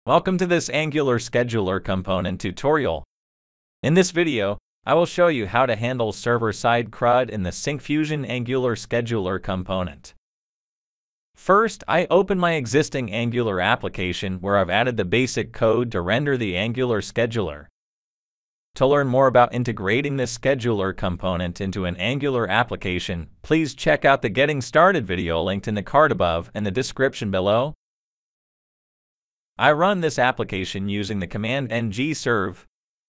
Welcome to this Angular Scheduler component tutorial. In this video, I will show you how to handle server-side CRUD in the Syncfusion Angular Scheduler component. First, I open my existing Angular application where I've added the basic code to render the Angular Scheduler. To learn more about integrating this scheduler component into an Angular application, please check out the Getting Started video linked in the card above and the description below. I run this application using the command ngserve.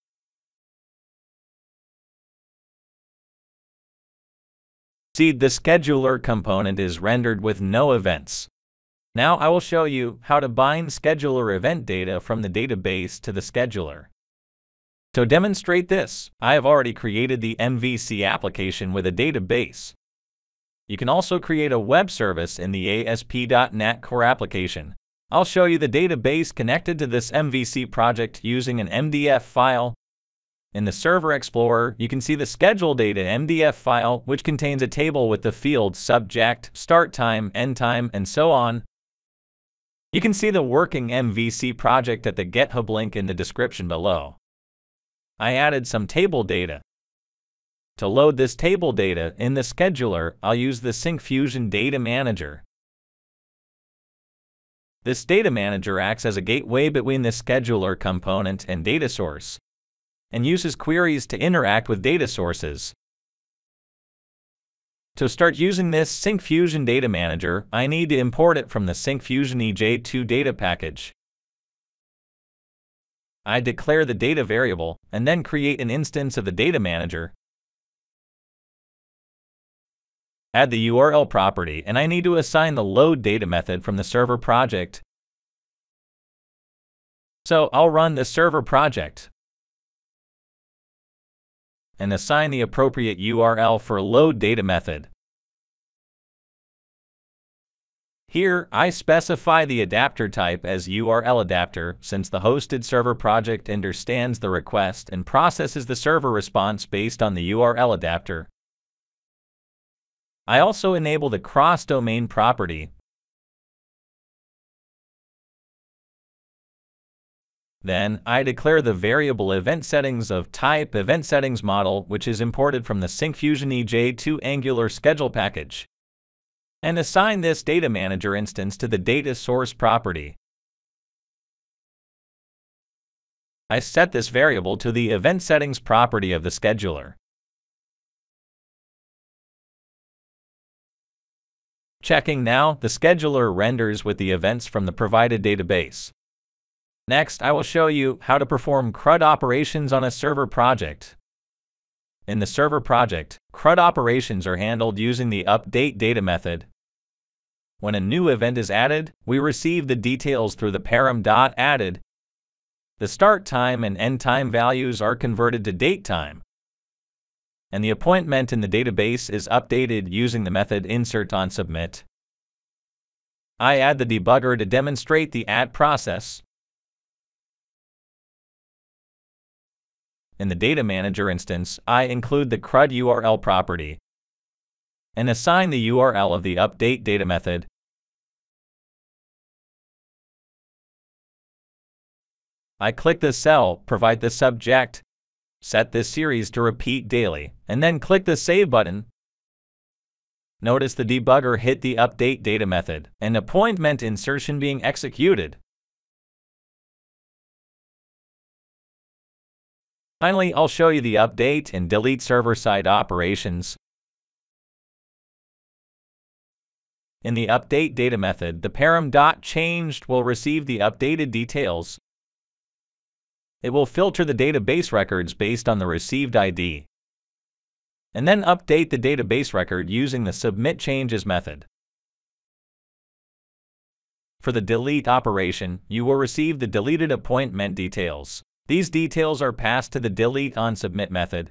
See, the scheduler component is rendered with no events. Now I will show you how to bind scheduler event data from the database to the scheduler. To demonstrate this, I have already created the MVC application with a database. You can also create a web service in the ASP.NET Core application. I'll show you the database connected to this MVC project using an MDF file. In the Server Explorer, you can see the schedule data MDF file, which contains a table with the fields subject, start time, end time, and so on. You can see the working MVC project at the GitHub link in the description below. I added some table data. To load this table data in the scheduler, I'll use the Syncfusion Data Manager. This data manager acts as a gateway between the scheduler component and data source, and uses queries to interact with data sources. To start using this Syncfusion Data Manager, I need to import it from the Syncfusion EJ2 data package. I declare the data variable, and then create an instance of the data manager. Add the URL property, and I need to assign the load data method from the server project. So I'll run the server project and assign the appropriate URL for load data method. Here, I specify the adapter type as URL adapter, since the hosted server project understands the request and processes the server response based on the URL adapter. I also enable the cross-domain property. Then, I declare the variable event settings of type event settings model, which is imported from the Syncfusion EJ2 Angular Schedule package, and assign this data manager instance to the data source property. I set this variable to the event settings property of the scheduler. Checking now, the scheduler renders with the events from the provided database. Next, I will show you how to perform CRUD operations on a server project. In the server project, CRUD operations are handled using the update data method. When a new event is added, we receive the details through the param.added. The start time and end time values are converted to date time, and the appointment in the database is updated using the method insert_on_submit. I add the debugger to demonstrate the add process. In the data manager instance, I include the CRUD URL property and assign the URL of the update data method. I click the cell, provide the subject, set this series to repeat daily, and then click the Save button. Notice the debugger hit the update data method and appointment insertion being executed. Finally, I'll show you the update and delete server-side operations. In the update data method, the param.changed will receive the updated details. It will filter the database records based on the received ID, and then update the database record using the submit changes method. For the delete operation, you will receive the deleted appointment details. These details are passed to the delete on submit method.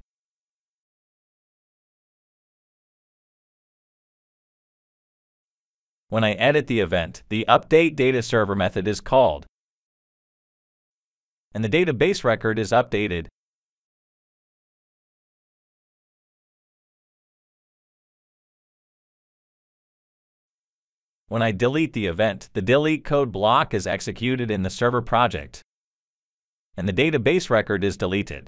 When I edit the event, the update data server method is called, and the database record is updated. When I delete the event, the delete code block is executed in the server project, and the database record is deleted.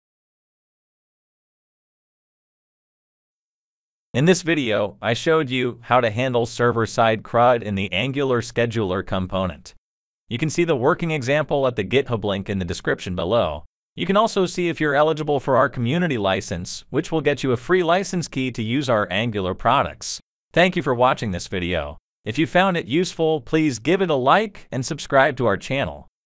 In this video, I showed you how to handle server-side CRUD in the Angular Scheduler component. You can see the working example at the GitHub link in the description below. You can also see if you're eligible for our community license, which will get you a free license key to use our Angular products. Thank you for watching this video. If you found it useful, please give it a like and subscribe to our channel.